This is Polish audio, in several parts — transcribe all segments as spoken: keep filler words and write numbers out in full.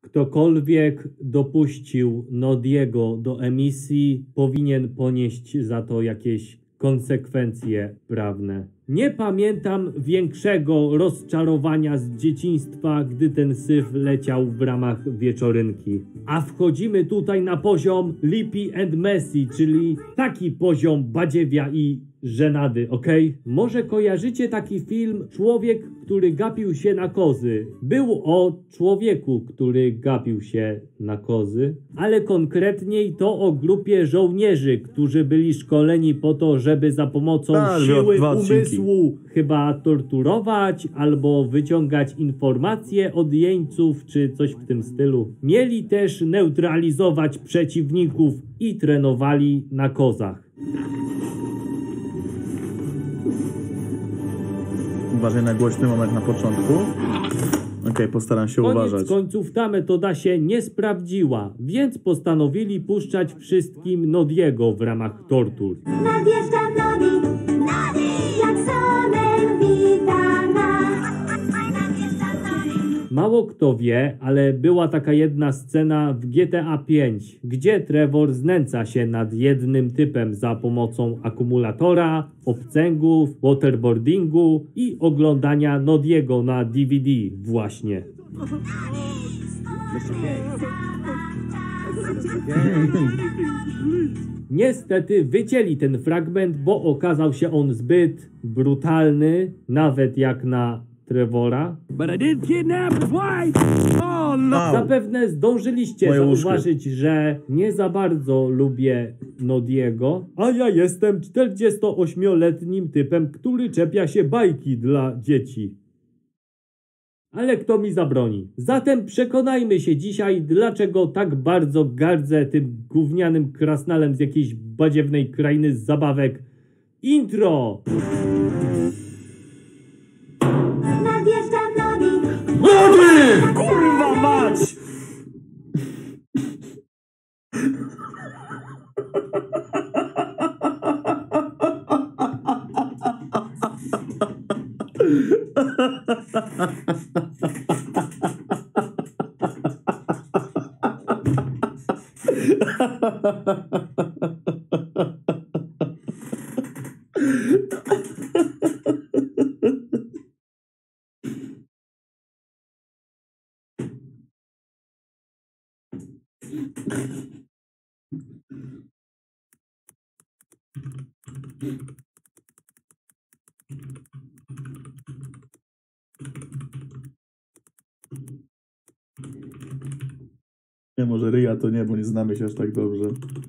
Ktokolwiek dopuścił Nodiego do emisji, powinien ponieść za to jakieś konsekwencje prawne. Nie pamiętam większego rozczarowania z dzieciństwa, gdy ten syf leciał w ramach wieczorynki. A wchodzimy tutaj na poziom Lippy and Messi, czyli taki poziom badziewia i żenady, okej? Okay? Może kojarzycie taki film Człowiek, który gapił się na kozy. Był o człowieku, który gapił się na kozy, ale konkretniej to o grupie żołnierzy, którzy byli szkoleni po to, żeby za pomocą A, siły dwa umysłu chyba torturować albo wyciągać informacje od jeńców, czy coś w tym stylu. Mieli też neutralizować przeciwników i trenowali na kozach. Uważaj na głośny moment na początku. Okej, okay, postaram się Koniec uważać. końców ta metoda się nie sprawdziła, więc postanowili puszczać wszystkim Nodiego w ramach tortur. Nadjeżdża Nodi, Nodi, jak sonem witana. Nadjeżdża Nodi. Mało kto wie, ale była taka jedna scena w G T A pięć, gdzie Trevor znęca się nad jednym typem za pomocą akumulatora, obcęgów, waterboardingu i oglądania Nodiego na D V D właśnie. Niestety wycięli ten fragment, bo okazał się on zbyt brutalny, nawet jak na Trevora. Oh, no. Zapewne zdążyliście Moje zauważyć, że nie za bardzo lubię Nodiego, a ja jestem czterdziestoośmioletnim typem, który czepia się bajki dla dzieci. Ale kto mi zabroni? Zatem przekonajmy się dzisiaj, dlaczego tak bardzo gardzę tym gównianym krasnalem z jakiejś badziewnej krainy z zabawek. Intro! Nadjeżdża Nodi. Nodi! Kurwa mać! Nie, może ryja to nie, bo nie znamy się aż tak dobrze.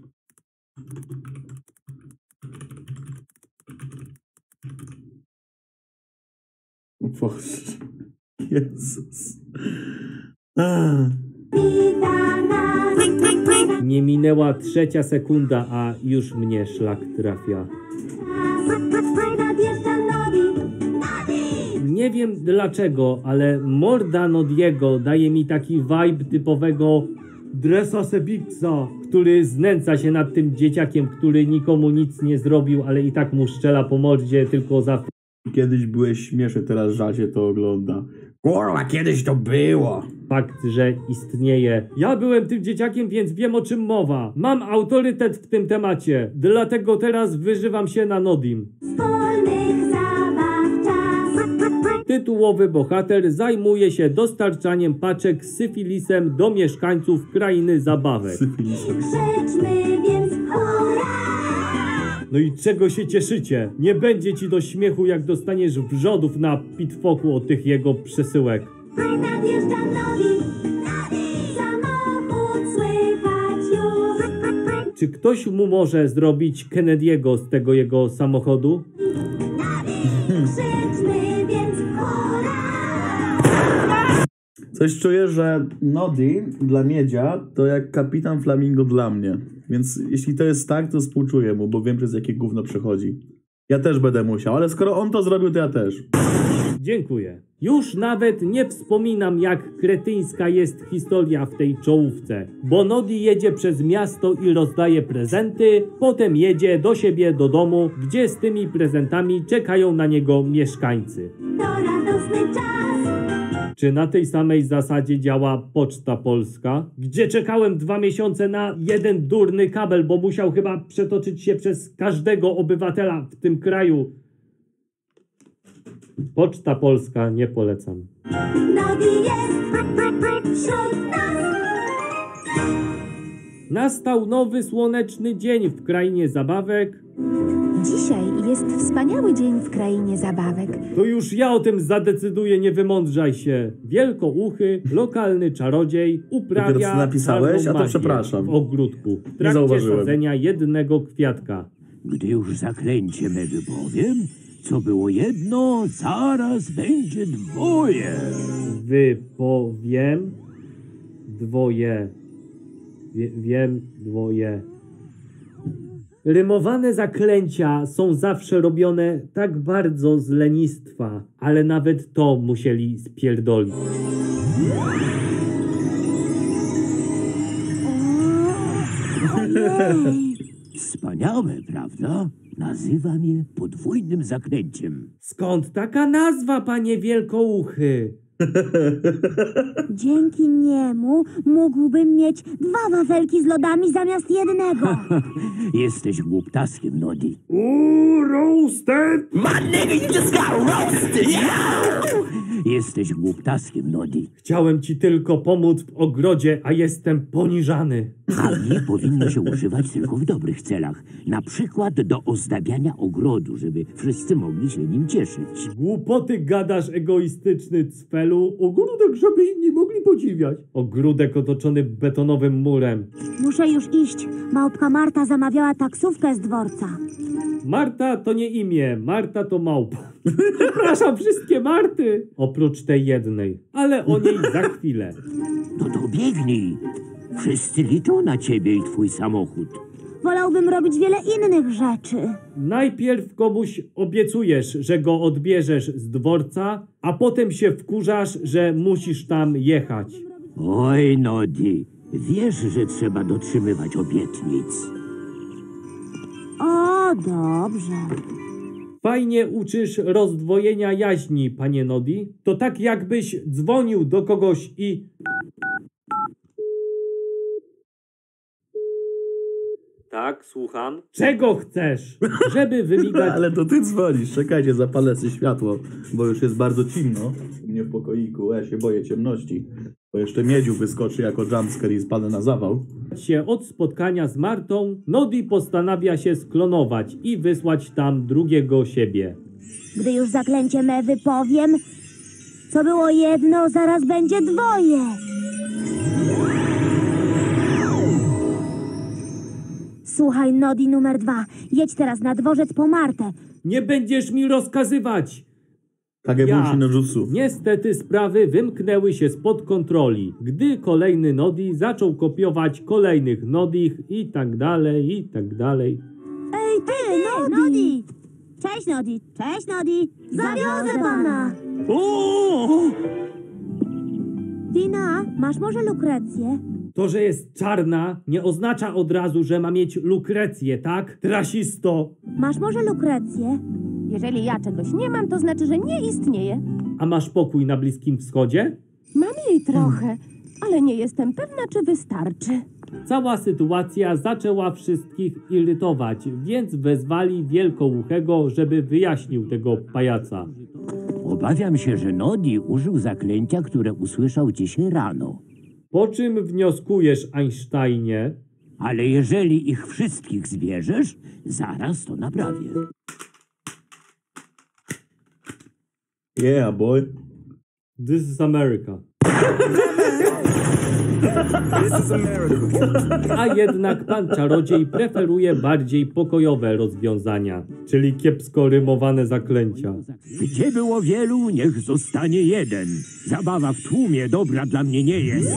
O Boże. Jezus. Ah. Nie minęła trzecia sekunda, a już mnie szlak trafia. Nadjeżdża Nodi, Nodi. Nie wiem dlaczego, ale morda Nodiego daje mi taki vibe typowego Dressa Sebixa, który znęca się nad tym dzieciakiem, który nikomu nic nie zrobił, ale i tak mu strzela po mordzie tylko za... Kiedyś byłeś śmieszny, teraz żal się to ogląda. Kurwa, kiedyś to było. Fakt, że istnieje. Ja byłem tym dzieciakiem, więc wiem, o czym mowa. Mam autorytet w tym temacie, dlatego teraz wyżywam się na Nodim. Wspólnych zabaw czas. Tytułowy bohater zajmuje się dostarczaniem paczek z syfilisem do mieszkańców krainy zabawek. Syfilisem. Krzyczmy więc hurra! No i czego się cieszycie? Nie będzie ci do śmiechu, jak dostaniesz wrzodów na pitfoku od tych jego przesyłek. Nadjeżdża Nodi, Nodi. Samochód słychać już. Czy ktoś mu może zrobić Kennedy'ego z tego jego samochodu? Krzyczmy więc hurra! Coś czuję, że Nodi dla Miedzia to jak kapitan Flamingo dla mnie. Więc jeśli to jest tak, to współczuję mu, bo wiem, przez jakie gówno przechodzi. Ja też będę musiał, ale skoro on to zrobił, to ja też. Dziękuję. Już nawet nie wspominam, jak kretyńska jest historia w tej czołówce, bo Nodi jedzie przez miasto i rozdaje prezenty, potem jedzie do siebie do domu, gdzie z tymi prezentami czekają na niego mieszkańcy. To radosny czas. Czy na tej samej zasadzie działa Poczta Polska? Gdzie czekałem dwa miesiące na jeden durny kabel, bo musiał chyba przetoczyć się przez każdego obywatela w tym kraju. Poczta Polska, nie polecam. Nodi jest wśród nas. Nastał nowy słoneczny dzień w krainie zabawek. Dzisiaj jest wspaniały dzień w krainie zabawek. To już ja o tym zadecyduję, nie wymądrzaj się. Wielkouchy, lokalny czarodziej, uprawia Dopiero co napisałeś? czarną A to magię przepraszam. w ogródku. W trakcie zauważyłem. sadzenia jednego kwiatka. Gdy już zaklęcie me wypowiem, co było jedno, zaraz będzie dwoje. Wypowiem dwoje. Wie, wiem dwoje. Rymowane zaklęcia są zawsze robione tak bardzo z lenistwa, ale nawet to musieli spierdolić. Wspaniałe, prawda? Nazywam je podwójnym zaklęciem. Skąd taka nazwa, panie Wielkouchy? Dzięki niemu mógłbym mieć dwa wafelki z lodami zamiast jednego. Jesteś głuptaskiem, Nodi. Uuu, roasted! Jesteś głuptaskiem, Nodi. Chciałem ci tylko pomóc w ogrodzie, a jestem poniżany. Magii powinno się używać tylko w dobrych celach. Na przykład do ozdabiania ogrodu, żeby wszyscy mogli się nim cieszyć. Głupoty gadasz, egoistyczny cfelu. Ogródek, żeby inni mogli podziwiać. Ogródek otoczony betonowym murem. Muszę już iść. Małpka Marta zamawiała taksówkę z dworca. Marta to nie imię, Marta to małpa. Przepraszam wszystkie Marty. Oprócz tej jednej, ale o niej za chwilę. No to biegnij. Wszyscy liczą na ciebie i twój samochód. Wolałbym robić wiele innych rzeczy. Najpierw komuś obiecujesz, że go odbierzesz z dworca, a potem się wkurzasz, że musisz tam jechać. Oj, Nodi, wiesz, że trzeba dotrzymywać obietnic. O, dobrze. Fajnie uczysz rozdwojenia jaźni, panie Nodi. To tak jakbyś dzwonił do kogoś i... Tak, słucham. Czego chcesz? Żeby wymigać... Ale to ty dzwonisz, czekajcie, zapalę sobie światło, bo już jest bardzo ciemno u mnie w pokoiku, ja się boję ciemności, bo jeszcze miedziu wyskoczy jako jumpscare i spadnę na zawał. się od spotkania z Martą, Nodi postanawia się sklonować i wysłać tam drugiego siebie. Gdy już zaklęcie me wypowiem, co było jedno, zaraz będzie dwoje. Słuchaj, Nodi numer dwa, jedź teraz na dworzec po Martę. Nie będziesz mi rozkazywać! Kagebushi Ja. no jutsu. Niestety sprawy wymknęły się spod kontroli, gdy kolejny Nodi zaczął kopiować kolejnych Nodich i tak dalej, i tak dalej. Ej, ty, Nodi! Cześć, Nodi! Cześć, Nodi! Zawiozę pana! O! Dina, masz może lukrecję? To, że jest czarna, nie oznacza od razu, że ma mieć lukrecję, tak? Trasisto! Masz może lukrecję? Jeżeli ja czegoś nie mam, to znaczy, że nie istnieje. A masz pokój na Bliskim Wschodzie? Mam jej trochę, ale nie jestem pewna, czy wystarczy. Cała sytuacja zaczęła wszystkich irytować, więc wezwali Wielkouchego, żeby wyjaśnił tego pajaca. Obawiam się, że Nodi użył zaklęcia, które usłyszał dzisiaj rano. Po czym wnioskujesz, Einsteinie? Ale jeżeli ich wszystkich zbierzesz, zaraz to naprawię. Yeah, boy. This is America. A jednak pan czarodziej preferuje bardziej pokojowe rozwiązania, czyli kiepsko rymowane zaklęcia. Gdzie było wielu, niech zostanie jeden. Zabawa w tłumie dobra dla mnie nie jest.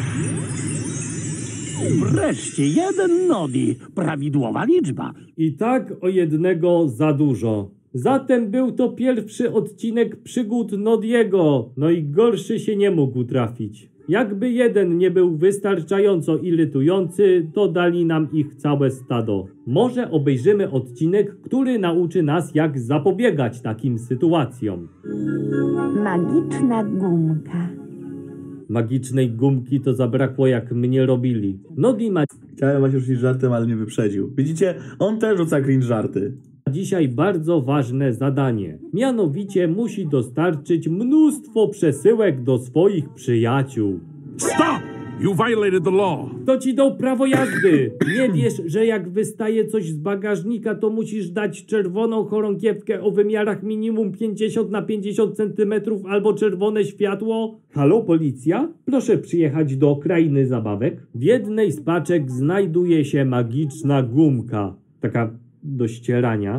Wreszcie jeden Nodi, prawidłowa liczba. I tak o jednego za dużo. Zatem był to pierwszy odcinek przygód Nodiego, no i gorszy się nie mógł trafić. Jakby jeden nie był wystarczająco irytujący, to dali nam ich całe stado. Może obejrzymy odcinek, który nauczy nas, jak zapobiegać takim sytuacjom. Magiczna gumka. Magicznej gumki to zabrakło, jak mnie robili. Nodi ma Chciałem właśnie rzucić żartem, ale mnie wyprzedził. Widzicie? On też rzuca cringe żarty. dzisiaj bardzo ważne zadanie. Mianowicie musi dostarczyć mnóstwo przesyłek do swoich przyjaciół. Stop! You violated the law. To ci dał prawo jazdy. Nie wiesz, że jak wystaje coś z bagażnika, to musisz dać czerwoną chorągiewkę o wymiarach minimum pięćdziesiąt na pięćdziesiąt centymetrów albo czerwone światło? Halo, policja? Proszę przyjechać do krainy zabawek. W jednej z paczek znajduje się magiczna gumka. Taka do ścierania.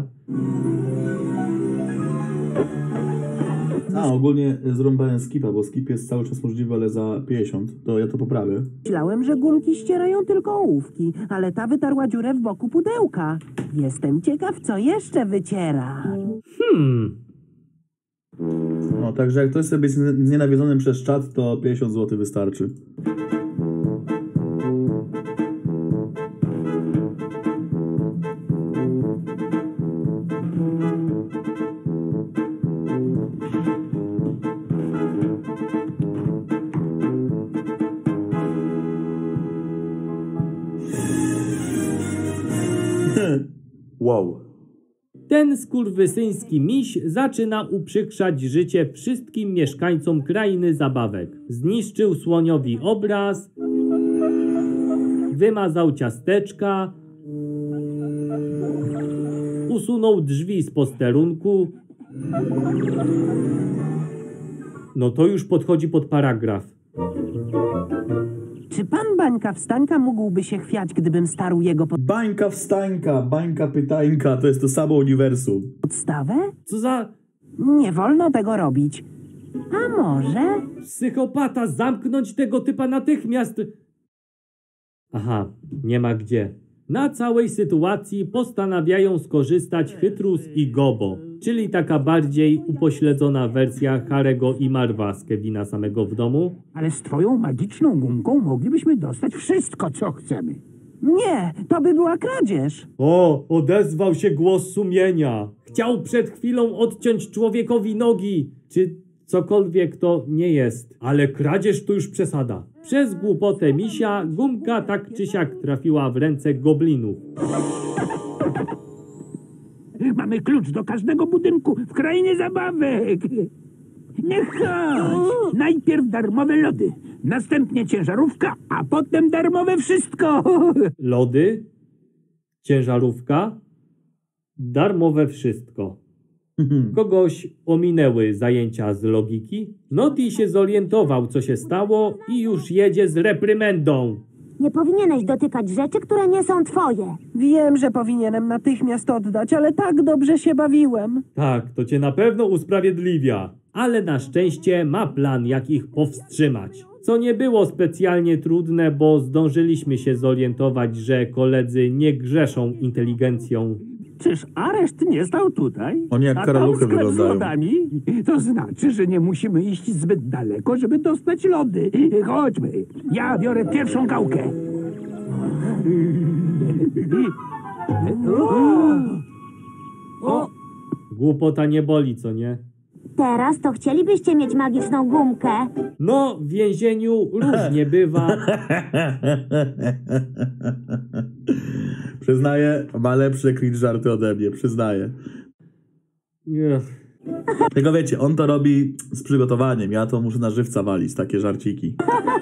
A, ogólnie zrąbałem skipa, bo skip jest cały czas możliwy, ale za pięćdziesiąt. To ja to poprawię. Myślałem, że gumki ścierają tylko ołówki, ale ta wytarła dziurę w boku pudełka. Jestem ciekaw, co jeszcze wyciera. Hmm. No, także jak ktoś sobie jest znienawidzonym przez czat, to pięćdziesiąt złotych wystarczy. Wow. Ten skurwysyński miś zaczyna uprzykrzać życie wszystkim mieszkańcom krainy zabawek. Zniszczył słoniowi obraz, wymazał ciasteczka, usunął drzwi z posterunku. No to już podchodzi pod paragraf. Czy pan Bańka Wstańka mógłby się chwiać, gdybym starł jego Bańka wstańka, bańka pytańka, to jest to samo uniwersum. podstawę? Co za Nie wolno tego robić. A może? psychopata, zamknąć tego typa natychmiast! Aha, nie ma gdzie. Na całej sytuacji postanawiają skorzystać Chytrus i Gobo, czyli taka bardziej upośledzona wersja Harego i Marwa z Kevina samego w domu. Ale z twoją magiczną gumką moglibyśmy dostać wszystko, co chcemy. Nie, to by była kradzież. O, odezwał się głos sumienia. Chciał przed chwilą odciąć człowiekowi nogi, czy cokolwiek to nie jest. Ale kradzież to już przesada. Przez głupotę misia gumka tak czy siak trafiła w ręce goblinów. Mamy klucz do każdego budynku w krainie zabawek. Niech chodź. Najpierw darmowe lody, następnie ciężarówka, a potem darmowe wszystko. Lody, ciężarówka, darmowe wszystko. Kogoś ominęły zajęcia z logiki. Noti się zorientował, co się stało i już jedzie z reprymendą. Nie powinieneś dotykać rzeczy, które nie są twoje. Wiem, że powinienem natychmiast oddać, ale tak dobrze się bawiłem. Tak, to cię na pewno usprawiedliwia. Ale na szczęście ma plan, jak ich powstrzymać. Co nie było specjalnie trudne, bo zdążyliśmy się zorientować, że koledzy nie grzeszą inteligencją. Czyż areszt nie stał tutaj? Oni jak A karaluchy tam sklep z wyglądają. lodami? To znaczy, że nie musimy iść zbyt daleko, żeby dostać lody. Chodźmy. Ja biorę pierwszą gałkę. O! Głupota nie boli, co nie? Teraz to chcielibyście mieć magiczną gumkę. No, w więzieniu różnie bywa. Przyznaję, ma lepsze cringe żarty ode mnie, przyznaję. Ech. Tylko wiecie, on to robi z przygotowaniem, ja to muszę na żywca walić, takie żarciki.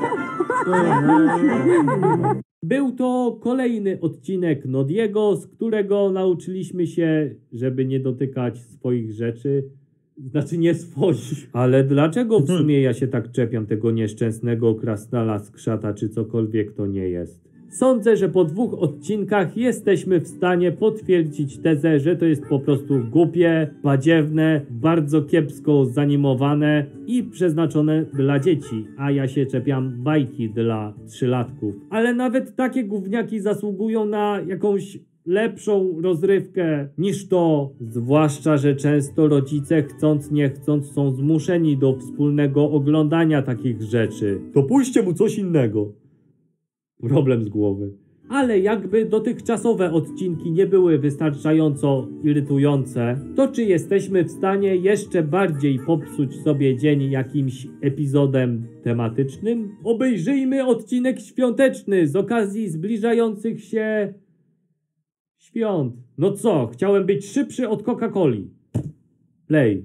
Był to kolejny odcinek Nodiego, z którego nauczyliśmy się, żeby nie dotykać swoich rzeczy. Znaczy nie swoich. Ale dlaczego w sumie ja się tak czepiam tego nieszczęsnego krasnala, skrzata czy cokolwiek to nie jest? Sądzę, że po dwóch odcinkach jesteśmy w stanie potwierdzić tezę, że to jest po prostu głupie, badziewne, bardzo kiepsko zanimowane i przeznaczone dla dzieci, a ja się czepiam bajki dla trzylatków. Ale nawet takie gówniaki zasługują na jakąś lepszą rozrywkę niż to. Zwłaszcza, że często rodzice chcąc nie chcąc są zmuszeni do wspólnego oglądania takich rzeczy. To pójście mu coś innego. Problem z głowy. Ale jakby dotychczasowe odcinki nie były wystarczająco irytujące, to czy jesteśmy w stanie jeszcze bardziej popsuć sobie dzień jakimś epizodem tematycznym? Obejrzyjmy odcinek świąteczny z okazji zbliżających się świąt. No co, chciałem być szybszy od Coca-Coli. Play.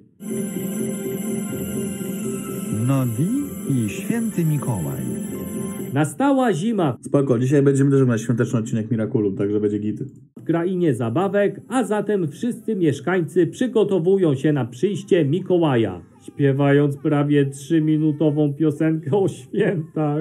Nodi i Święty Mikołaj. Nastała zima Spoko, dzisiaj będziemy też na świąteczny odcinek Miraculum, także będzie git. w krainie zabawek, a zatem wszyscy mieszkańcy przygotowują się na przyjście Mikołaja, śpiewając prawie trzyminutową piosenkę o świętach.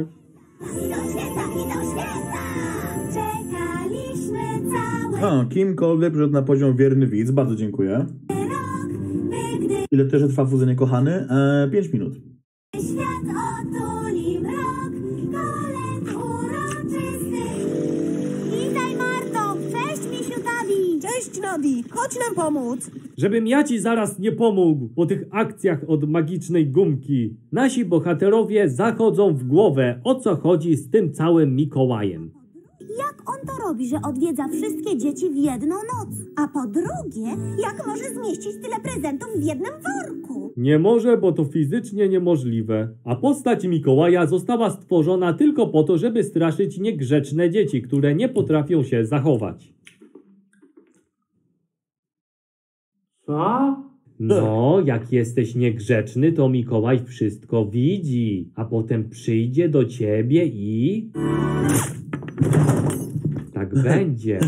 A, Kim Kolwe przyszedł na poziom wierny widz, bardzo dziękuję. Ile też trwa Fuzynie kochany? Eee, pięć minut. Świat otuli mrok, kolęd uroczysty. Witaj, Marto! Cześć, misiu Tabi! Cześć, Nodi! Chodź nam pomóc! Żebym ja ci zaraz nie pomógł po tych akcjach od magicznej gumki. Nasi bohaterowie zachodzą w głowę, o co chodzi z tym całym Mikołajem. Jak on to robi, że odwiedza wszystkie dzieci w jedną noc? A po drugie, jak może zmieścić tyle prezentów w jednym worku? Nie może, bo to fizycznie niemożliwe. A postać Mikołaja została stworzona tylko po to, żeby straszyć niegrzeczne dzieci, które nie potrafią się zachować. Co? No, jak jesteś niegrzeczny, to Mikołaj wszystko widzi, a potem przyjdzie do ciebie i... Tak będzie.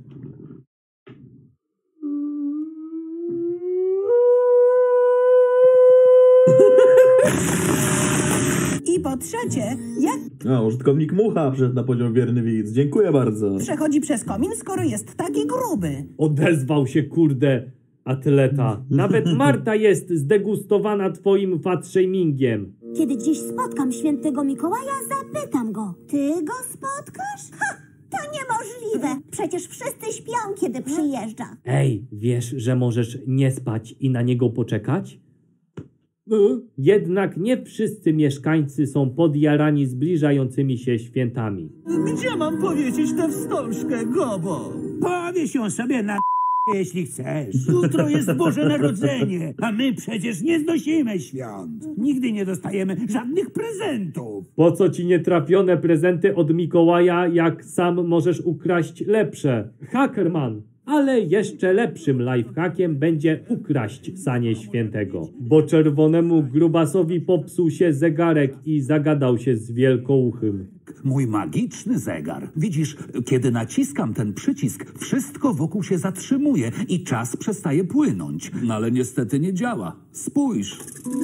I po trzecie, jak A, użytkownik Mucha przyszedł na poziom wierny widz, dziękuję bardzo. przechodzi przez komin, skoro jest taki gruby? Odezwał się, kurde, atleta. Nawet Marta jest zdegustowana twoim fat-shamingiem. Kiedy dziś spotkam świętego Mikołaja, zapytam go. Ty go spotkasz? Ha! To niemożliwe! Przecież wszyscy śpią, kiedy przyjeżdża. Ej, wiesz, że możesz nie spać i na niego poczekać? Jednak nie wszyscy mieszkańcy są podjarani zbliżającymi się świętami. Gdzie mam powiedzieć tę wstążkę, Gobo? Powiesz ją sobie na jeśli chcesz. Jutro jest Boże Narodzenie, a my przecież nie znosimy świąt. Nigdy nie dostajemy żadnych prezentów. Po co ci nietrafione prezenty od Mikołaja, jak sam możesz ukraść lepsze? Hackerman! Ale jeszcze lepszym lifehackiem będzie ukraść sanie świętego. Bo czerwonemu grubasowi popsuł się zegarek i zagadał się z wielkouchym. Mój magiczny zegar. Widzisz, kiedy naciskam ten przycisk, wszystko wokół się zatrzymuje i czas przestaje płynąć. No ale niestety nie działa. Spójrz.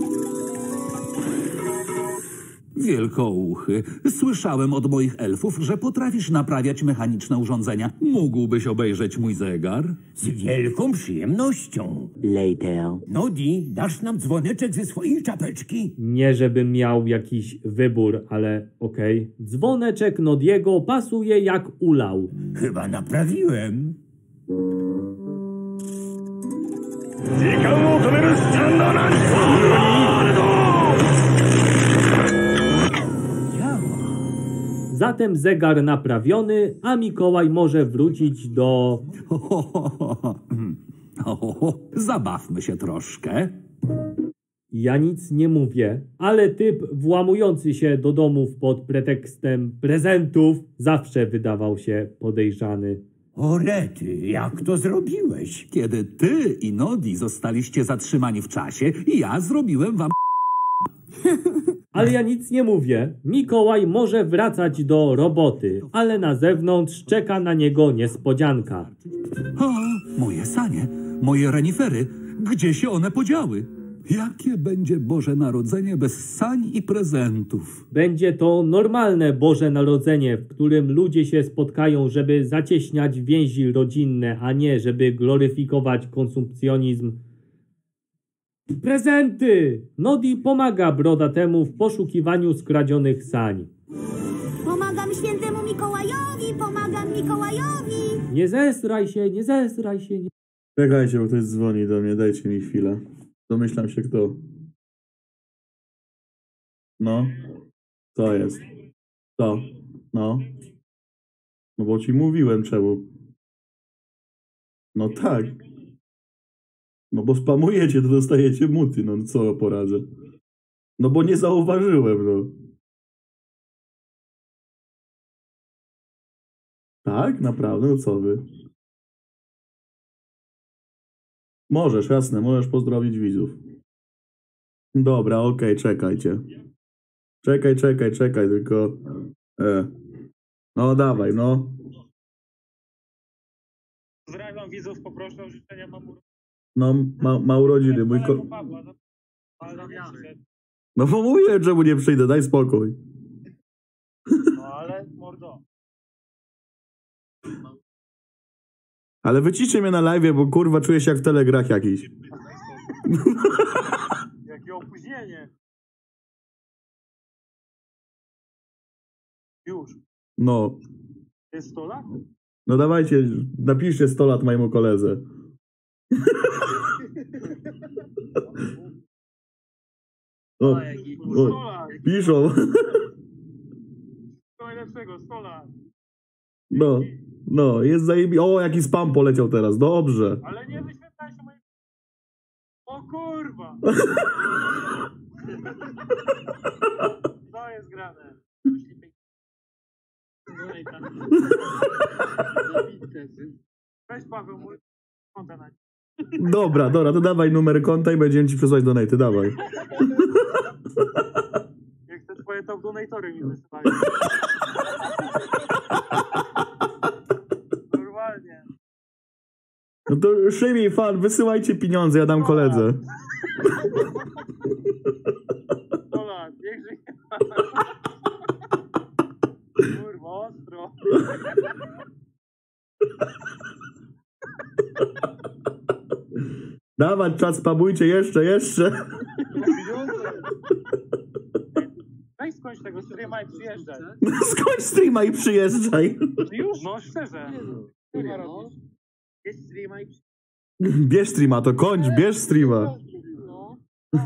Wielkouchy, słyszałem od moich elfów, że potrafisz naprawiać mechaniczne urządzenia. Mógłbyś obejrzeć mój zegar? Z wielką przyjemnością. Later. Nodi, dasz nam dzwoneczek ze swojej czapeczki? Nie żebym miał jakiś wybór, ale okej. Okay. Dzwoneczek Nodiego pasuje jak ulał. Chyba naprawiłem. Zatem zegar naprawiony, a Mikołaj może wrócić do... Ho, ho, ho, ho. Ho, ho. Zabawmy się troszkę. Ja nic nie mówię, ale typ włamujący się do domów pod pretekstem prezentów zawsze wydawał się podejrzany. O rety, jak to zrobiłeś? Kiedy ty i Nodi zostaliście zatrzymani w czasie, ja zrobiłem wam... Ale ja nic nie mówię. Mikołaj może wracać do roboty, ale na zewnątrz czeka na niego niespodzianka. O, moje sanie, moje renifery, gdzie się one podziały? Jakie będzie Boże Narodzenie bez sań i prezentów? Będzie to normalne Boże Narodzenie, w którym ludzie się spotkają, żeby zacieśniać więzi rodzinne, a nie żeby gloryfikować konsumpcjonizm. Prezenty! Nodi pomaga brodatemu w poszukiwaniu skradzionych sań. Pomagam świętemu Mikołajowi, pomagam Mikołajowi. Nie zesraj się, nie zesraj się. Nie... Czekajcie, bo ktoś dzwoni do mnie, dajcie mi chwilę. Domyślam się kto. No. Co jest? Co? No. No bo ci mówiłem czemu. No tak. No bo spamujecie, to dostajecie muty, no co poradzę. No bo nie zauważyłem, no. Tak? Naprawdę? No co wy? Możesz, jasne, możesz pozdrowić widzów. Dobra, okej, okay, czekajcie. Czekaj, czekaj, czekaj, tylko... E. No dawaj, no. Pozdrawiam widzów, poproszę o życzenia mam No, ma, ma urodziny, mój ko... No bo mówiłem, czemu nie przyjdę, daj spokój. No ale, mordo. Ale wyciszcie mnie na live, bo kurwa czuję się jak w telegrach jakiś. Jakie opóźnienie. Już. No. Jest sto lat? No dawajcie, napiszcie sto lat mojemu koledze. O, o, piszą. To najlepszego, sto lat. No, no, jest zajebi... O, jaki spam poleciał teraz, dobrze. Ale nie wyświetlaj się mojego... O kurwa! Co jest grane? Weź Paweł, mój konta na... Dobra, dobra, to dawaj numer konta i będziemy ci przesłać donaty, dawaj. Jak te twoje top donatory mi wysyłają. Normalnie. No to Szymi, fan, wysyłajcie pieniądze, ja dam koledze. sto lat, niech żyje. Kurwa, ostro. Dawać czas, spamujcie jeszcze, jeszcze. Weź skończ tego streama i przyjeżdżaj. Skończ streama i przyjeżdżaj. Już? No szczerze. Kurwa robisz. Jest streama i Bierz streama, to kończ, bierz streama. no.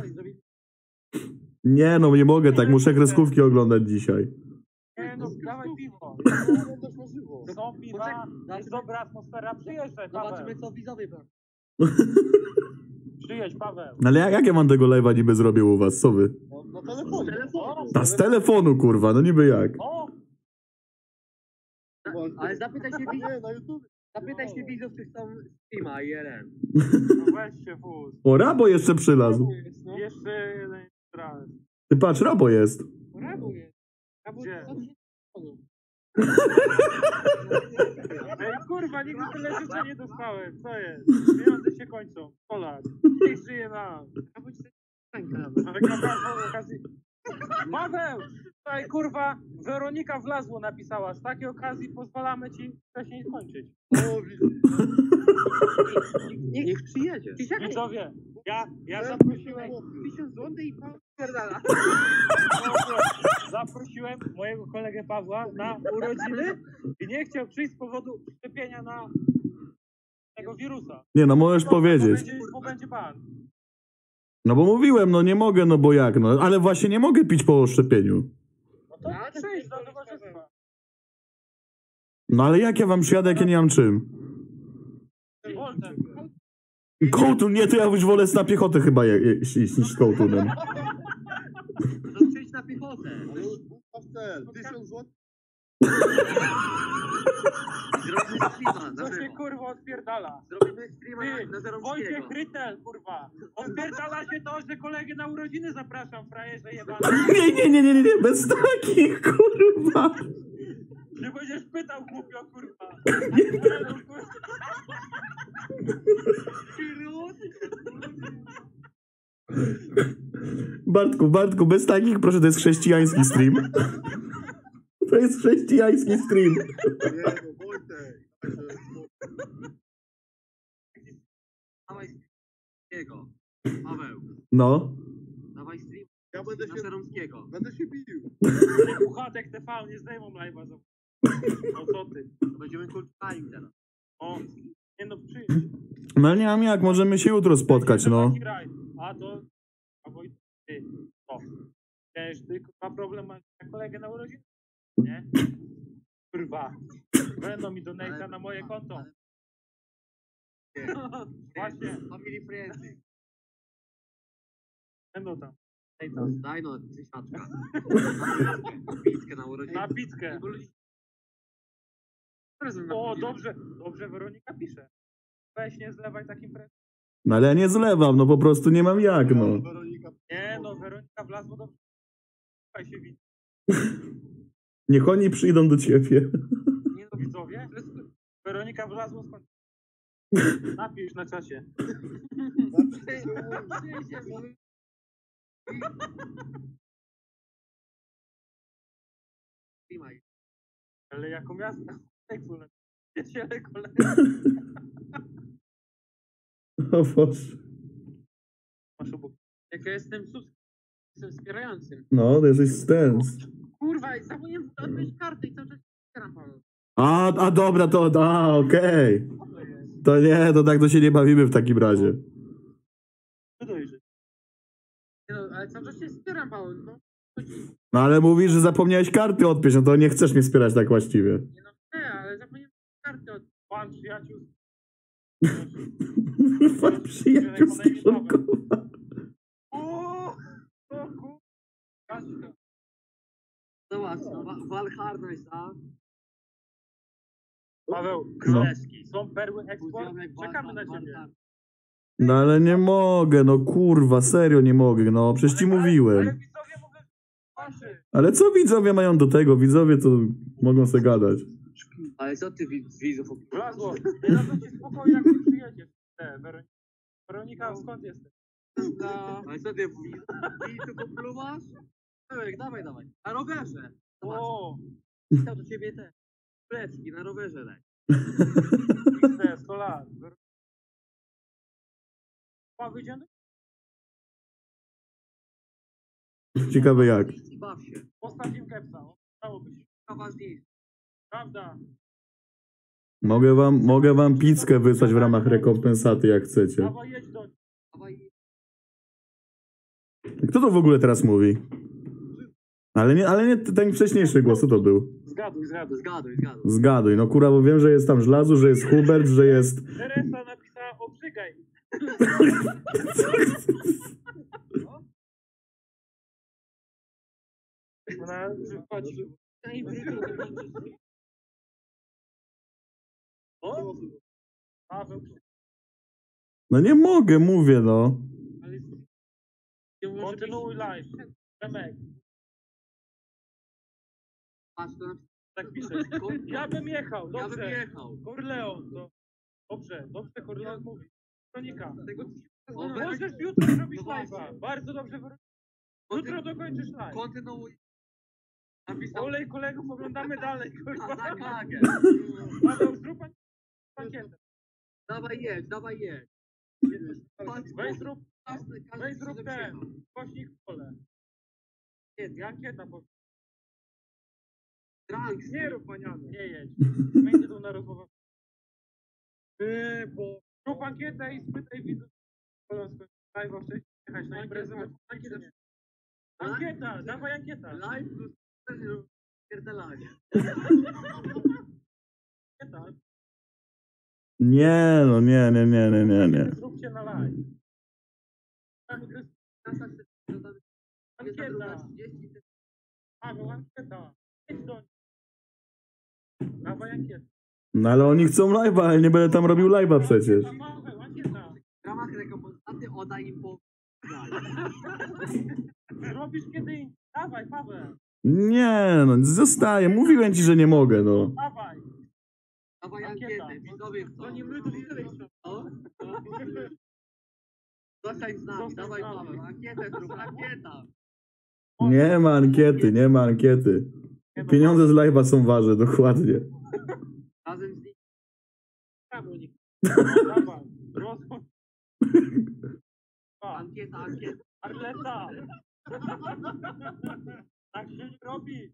Nie no, nie mogę tak, muszę kreskówki oglądać dzisiaj. Nie no, dawaj piwo. Są piwa, jest dobra atmosfera, przyjeżdżaj, Paweł. Zobaczymy, co widzowie będą. Przyjedź, Paweł. No ale jak, jak ja mam tego live'a niby zrobię u was, co wy? No telefonu. Ta z telefonu, kurwa, no niby jak. O! Ale zapytaj się widzów. na YouTube. Zapytaj się widzów, czy chcą streama I R L. No weź się wóz. O, Rabo jeszcze przylazł. Jeszcze jeden raz. Ty patrz, Rabo jest. Rabu jest. Rabu Gdzie? jest. Ej, kurwa, nigdy tyle życia nie dostałem. Co jest? Pieniądze się kończą. sto lat. Niech żyje nam. Rabu ci tak Ale okazji, okazji... Paweł! Tutaj, kurwa, Weronika Wlazło napisała. Z takiej okazji pozwalamy ci wcześniej skończyć. Niech, niech przyjedzie. Widzowie, ja, ja zaprosiłem... tysiąc złotych i pan pierdala. Zaprosiłem mojego kolegę Pawła na urodziny i nie chciał przyjść z powodu szczepienia na tego wirusa. Nie no, możesz No, powiedzieć. Bo będzie, bo będzie pan. No bo mówiłem, no nie mogę, no bo jak, no. Ale właśnie nie mogę pić po szczepieniu. No to przyjdź do towarzystwa. No ale jak ja wam przyjadę, jak ja nie mam czym? Woltem. Kołtun, nie, to ja już wolę na piechotę chyba je, je, iść niż z kołtunem. To przyjdź na piechotę. tysiąc złotych. Zrobimy streama na Co się żywo. kurwa odpierdala? Zrobimy streama Ty, na, na Zarąbskiego. Wojciech Rytel, kurwa. Odpierdala się to, że kolegę na urodziny zapraszam, frajerze jebany. Nie, nie, nie, nie, nie, bez takich, kurwa. Nie będziesz pytał, głupio, kurwa. Bartku, Bartku, bez takich, proszę, to jest chrześcijański stream. To jest chrześcijański stream. Nie, no Wojtek. Dawaj streamskiego. Paweł, No. dawaj stream ja będę na Zarąbskiego. Będę się bił. Puchatek T V, nie zdejmą live'a. za- No co ty? To będziemy kulturalni teraz. O, nie no, przyjdź. No nie mam jak, możemy się jutro spotkać, no. Taki raj. A to... A Wojtek, ty, o. Wiesz, ty ma problem, masz kolegę na urodziny? Nie? Kurwa. Będą mi donate'a na moje konto. Właśnie. Family friendly. Będą tam. Daj to, daj no, tysiaczka. Pizzkę na urodziny. Na pizzkę. O, dobrze, dobrze Weronika pisze. Weź nie zlewaj takim pre... No ale ja nie zlewam, no po prostu nie mam jak, no. Nie no, Weronika wlazła dobrze. Słuchaj się widzi. Niech oni przyjdą do ciebie. Nie no, widzowie. Weronika wlazła skąd? Napisz na czasie. Ale jaką miasta? Przyjaciele, koledzy. O Boże. Masz obok. Jak ja jestem subs... Jestem wspierającym. No, to jesteś stens. Kurwa, zapomniałem odnieść kartę i cały czas wspieram panu. A, a dobra, to, a, okej. To nie, to tak to się nie bawimy w takim razie. Co dojrzy? Nie no, ale cały czas się wspieram panu. No, No ale mówisz, że zapomniałeś karty odpiąć, no to nie chcesz mnie wspierać tak właściwie. nie no, nie, ale zapomniałem kartę od... Pan przyjaciół. Pan przyjaciół z kieszonkowa. O, o kur... Kaśka. Zobacz, Wa- Valhalla jest, a? Paweł, Królewski. Są perły eksport. Ziomek Czekamy na Valhalla- ciebie. Valhalla. No ale nie mogę, no kurwa, serio nie mogę, no przecież ci Ale mówiłem. widzowie mówią, patrzcie. Ale co widzowie mają do tego? Widzowie to mogą sobie gadać. Ale co ty wi- z widzów Wlazło. Nie dadzą ci spokoju, jak nie przyjedziesz. Te, Weronika. Weronika, skąd jesteś? No, ale co ty widzów opluwasz? Dawaj, dawaj, dawaj. Na rowerze. Zobacz, O, pisał do ciebie te plecki na rowerze, daj. te, sto lat. Ma wyjdziemy? Ciekawe jak. I baw się. Postaw im kepsa. Dałoby się. To ważniejsze. Prawda. Mogę wam, mogę wam pizzkę wysłać w ramach rekompensaty, jak chcecie. Dawaj, jedź do... Dawaj. Kto to w ogóle teraz mówi? Ale nie, ale nie ten wcześniejszy głos, co to był? Zgaduj, zgaduj. Zgaduj, zgaduj. Zgaduj, no kurwa, bo wiem, że jest tam Żlazu, że jest Hubert, że jest... Teresa napisała obrzygaj. Ona wychodzi. O? Paweł. No nie mogę, mówię, no. Kontynuuj live. Remek. Patrz, to na... Tak pisze. Ja bym jechał, Ja dobrze. bym jechał. Corleone, to... Dobrze, dobrze Corleone mówi. Kronika. Tego... O, możesz jutro zrobić No właśnie. live'a. Bardzo dobrze. Wr- Jutro dokończysz live. Kontynuuj. Napisał... Olej kolegów, oglądamy dalej. A Kurwa. za kagę. Paweł, zrób pan- pankietę. Dawaj jedź, dawaj jedź. Patrz, Weź zrób, każdy, każdy weź zrób się ten. przyjechał. Kośnik w pole. Jedz, ankieta. Bo... Drunk, Nie rób maniany, nie jedź. Będzie tu na rozmowę. Yy, bo... Rób ankietę i spytaj widzów. Live'a wcześniej jechać na imprezę. Ankieta. Ankieta, dawaj ankieta. Live plus pierdolanie. Ankieta. Nie, no nie, nie, nie, nie, nie, nie. Zróbcie na live. Ankieta. Paweł, ankieta. Jedź do nich. Dawaj ankietę. No ale oni chcą live'a, ale nie będę tam robił live'a przecież. Paweł, ankieta. W ramach rekompensaty oddaj im po... Robisz kiedy indziej. Dawaj, Paweł. Nie, no zostaję. Mówiłem ci, że nie mogę, no. Dawaj. Dawaj Ankieta. ankietę, widzowie chcą. To nie my, to widzę. No. Zostań z nami, Zostań dawaj z nami. Paweł, ankietę zrób, ankieta. Nie ma ankiety, nie ma ankiety. Pieniądze z live'a są ważne, dokładnie. Razem z nim. Dawaj. Rozchód. Ankieta, ankieta. Arleta. Tak się nie robi.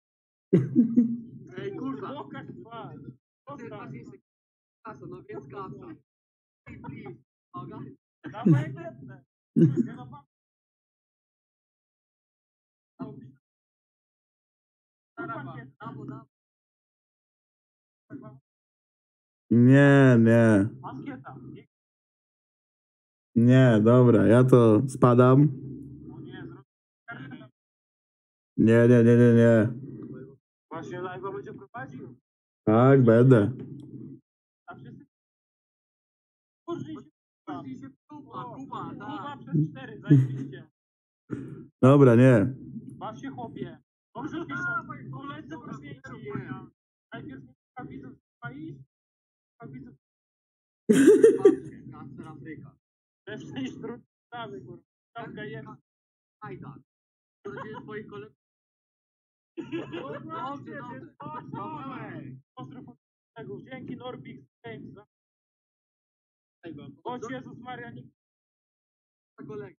Ej, kurwa. Pokaż twarz. Ty Postaw. masz jeszcze kasa, no więc kasa. Please, please. Mogę? Dawaj jak lepne. Nie no, mam. Dawo, dawo. Nie, nie. Ankieta. Nie, dobra, ja to spadam. O nie, zrobię. Nie, nie, nie, nie, nie. Właśnie live'a będzie prowadził. Tak, będę. A wszyscy... Kurzyj się. Kurzyj się Kuba, Kuba, Kuba tak. przez cztery, zajebiście. Dobra, nie. Baw się chłopie. Dobrze piszą. Koledzy prośniejsi. Najpierw nie widzów ma iść. A widzów... Kasper Afryka. Jeszcze niż trudny sprawy, kurwa. Tamka jest. Aj tak. To będzie twoich kolegów. Dobrze, dobrze. Dobrze. Pozdrów od kolegów. Dzięki Norbix Games. za- Chodź Jezus Maria, nikt Kolegów.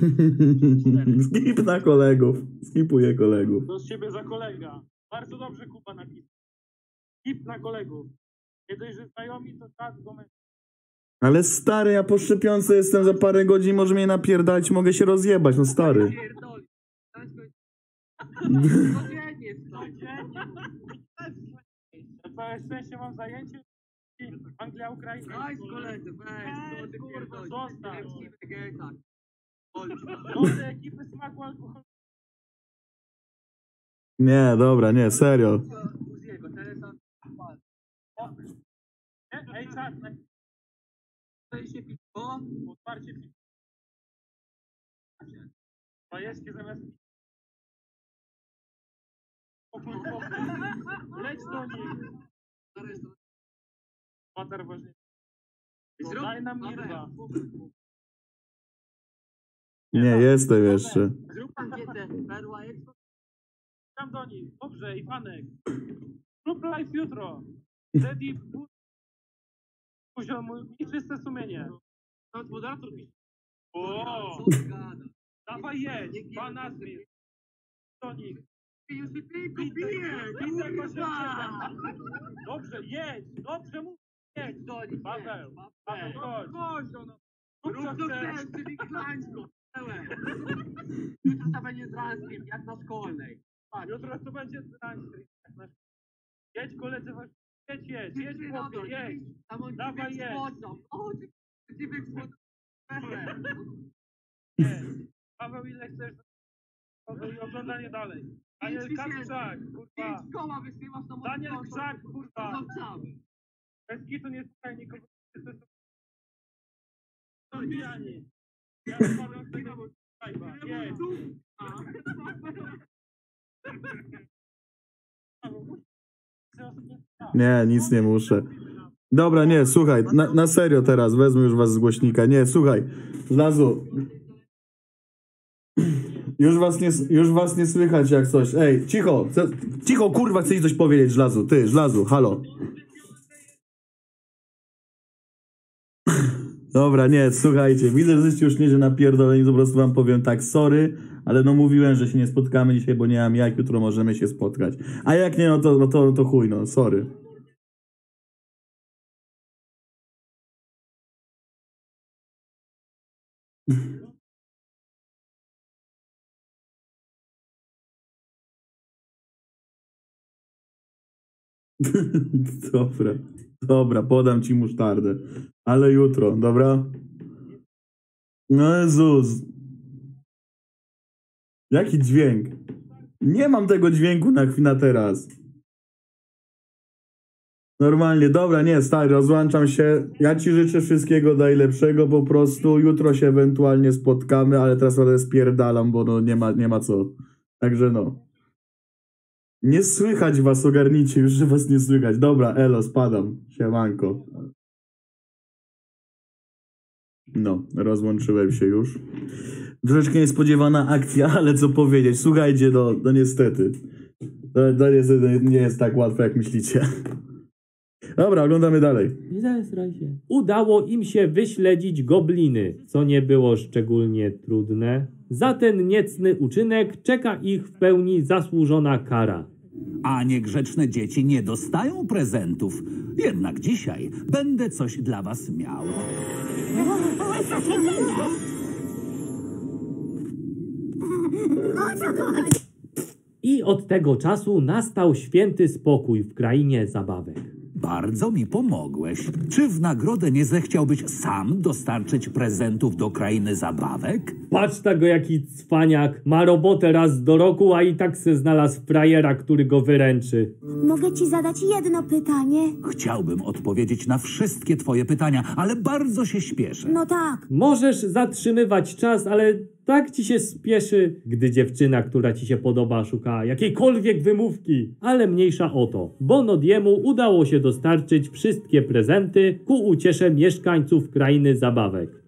Skip na kolegów. Skipuję kolegów. to z ciebie za kolega. Bardzo dobrze Kuba napisał. Skip na kolegów. Nie dość, że znajomi, to tak do meczu. Ale stary, ja po szczepionce jestem za parę godzin, może mnie napierdać, mogę się rozjebać, no stary. Pierdoli. Codziennie, codziennie. Całe szczęście mam zajęcie. Anglia, Ukraina. Daj z koledzy, weź, co ty pierdolisz? Zostaw. Tak. Chodź. Dobre ekipy smaku alkoholu. Nie, dobra, nie, serio. Uziego, teraz Nie? Ej, czas. tutaj się piwo. Otwarcie piwo. Bajeczki zamiast piwa. Pokój, pokój. Leć do nich. Matar ważny. Zrób- Daj nam Dobra. mirwa. Nie, jestem jeszcze. Zrób ankietę, Perła Expo. Tam do nich. Dobrze, i Fanek. Klub live jutro. Ready. Poziom i czyste sumienie. Nawet moderator pisze. O! Co ty gadasz? Dawaj jedź. Pan Nazmir. Do nich. Już się tylko bije, Widzę, kurwa! Dobrze, jedź. Dobrze, mów. Jedź. Do nich, Paweł. nie. Paweł, chodź. Chodź, no. Rób Rób co co chcesz. chcesz, czyli klańsko. Pełen. Jutro to będzie z Ranskim, jak na szkolnej. Patrz. Jutro to będzie tańszy. Jedź koledzy, wasz- jedź, jedź, jedź Ty na to, chłopie, jedź. Tam on Dawaj, ciebie jedź. słodzą. O, ty ciebie słodzą. Pełen. Jedź. Paweł, ile chcesz? Paweł, i oglądanie dalej. Daniel Pięć tysięcy. Krzak, kurwa. Pięć koła wysyłasz na moje Daniel konto. Krzak, kurwa. To cały. Bez kitu nie słuchaj nikogo. Zabijanie. Ja rozmawiam z tego live'a. Jedź. Nie, nic nie muszę. Dobra, nie, słuchaj, na, na serio teraz, wezmę już was z głośnika. Nie, słuchaj, Żlazu. Już was nie, już was nie słychać jak coś. Ej, cicho, chcę, cicho, kurwa, chcę ci coś powiedzieć, Żlazu, ty, Żlazu, halo. Dobra, nie, słuchajcie, widzę, że jesteście już nieźle napierdoleni, po prostu wam powiem tak, sorry, ale no mówiłem, że się nie spotkamy dzisiaj, bo nie mam jak, jutro możemy się spotkać. A jak nie, no to, no to, no to chuj, no, sorry. Dobra, dobra, podam ci musztardę, ale jutro, dobra? No Jezus. Jaki dźwięk? Nie mam tego dźwięku na, na teraz. Normalnie, dobra, nie, stary, rozłączam się. Ja ci życzę wszystkiego najlepszego, po prostu. Jutro się ewentualnie spotkamy, ale teraz ale spierdalam, bo no nie ma, nie ma co. Także no. Nie słychać was, ogarnijcie już, że was nie słychać. Dobra, elo, spadam. Siemanko. No, rozłączyłem się już. Troszeczkę niespodziewana akcja, ale co powiedzieć. Słuchajcie, no, no niestety. To, to niestety nie jest tak łatwe, jak myślicie. Dobra, oglądamy dalej. Nie zesraj się. Udało im się wyśledzić gobliny, co nie było szczególnie trudne. Za ten niecny uczynek czeka ich w pełni zasłużona kara. A niegrzeczne dzieci nie dostają prezentów. Jednak dzisiaj będę coś dla was miał. I od tego czasu nastał święty spokój w krainie zabawek. Bardzo mi pomogłeś. Czy w nagrodę nie zechciałbyś sam dostarczyć prezentów do krainy zabawek? Patrz tego, jaki cwaniak. Ma robotę raz do roku, a i tak se znalazł frajera, który go wyręczy. Mogę ci zadać jedno pytanie? Chciałbym odpowiedzieć na wszystkie twoje pytania, ale bardzo się śpieszę. No tak. Możesz zatrzymywać czas, ale tak ci się spieszy, gdy dziewczyna, która ci się podoba, szuka jakiejkolwiek wymówki. Ale mniejsza o to, bo Nodiemu udało się dostarczyć wszystkie prezenty ku uciesze mieszkańców krainy zabawek.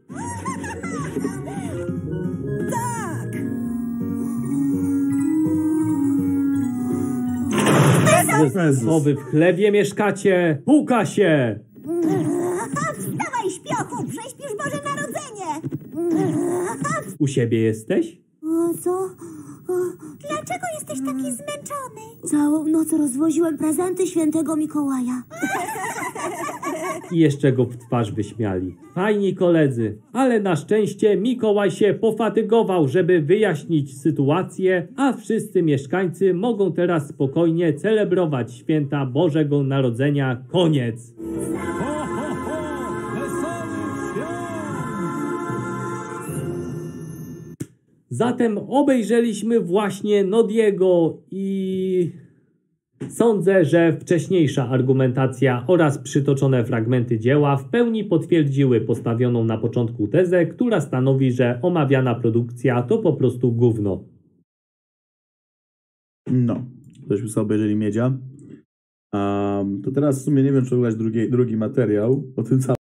Co wy w chlewie mieszkacie? Puka się! Wstawaj, śpiochu! Prześpisz Boże Narodzenie! U siebie jesteś? O, co? O, dlaczego jesteś taki zmęczony? Całą noc rozwoziłem prezenty świętego Mikołaja. I jeszcze go w twarz wyśmiali. Fajni koledzy, ale na szczęście Mikołaj się pofatygował, żeby wyjaśnić sytuację, a wszyscy mieszkańcy mogą teraz spokojnie celebrować święta Bożego Narodzenia. Koniec! Zatem obejrzeliśmy właśnie Nodiego i sądzę, że wcześniejsza argumentacja oraz przytoczone fragmenty dzieła w pełni potwierdziły postawioną na początku tezę, która stanowi, że omawiana produkcja to po prostu gówno. No, tośmy sobie obejrzeli Miedzia. Um, to teraz w sumie nie wiem, czy oglądać drugi, drugi materiał o tym samym.